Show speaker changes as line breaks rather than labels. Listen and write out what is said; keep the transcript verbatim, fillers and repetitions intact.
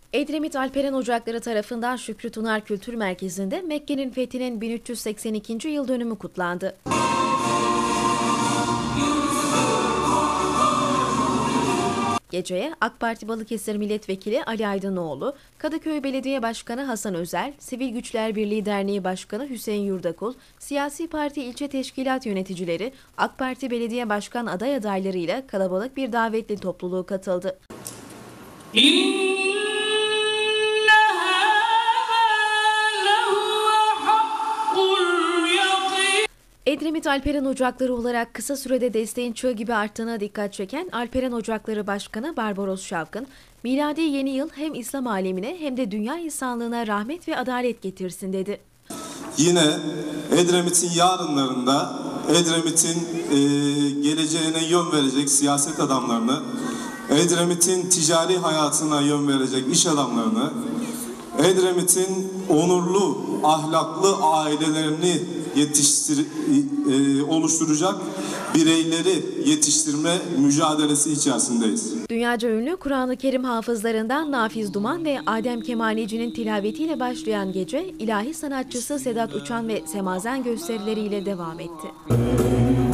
Edremit Alperen Ocakları tarafından Şükrü Tunar Kültür Merkezi'nde Mekke'nin fethinin bin üç yüz seksen ikinci yıl dönümü kutlandı. Geceye AK Parti Balıkesir Milletvekili Ali Aydınoğlu, Kadıköy Belediye Başkanı Hasan Özel, Sivil Güçler Birliği Derneği Başkanı Hüseyin Yurdakul, siyasi parti ilçe teşkilat yöneticileri, AK Parti Belediye Başkan aday adaylarıyla kalabalık bir davetli topluluğu katıldı. Edremit Alperen Ocakları olarak kısa sürede desteğin çığ gibi arttığına dikkat çeken Alperen Ocakları Başkanı Barbaros Şavkın, miladi yeni yıl hem İslam alemine hem de dünya insanlığına rahmet ve adalet getirsin dedi.
Yine Edremit'in yarınlarında Edremit'in e, geleceğine yön verecek siyaset adamlarını, Edremit'in ticari hayatına yön verecek iş adamlarını, Edremit'in onurlu, ahlaklı ailelerini yetiştir, e, oluşturacak bireyleri yetiştirme mücadelesi içerisindeyiz.
Dünyaca ünlü Kur'an-ı Kerim hafızlarından Nafiz Duman ve Adem Kemaleci'nin tilavetiyle başlayan gece, ilahi sanatçısı Sedat Uçan ve Semazen gösterileriyle devam etti.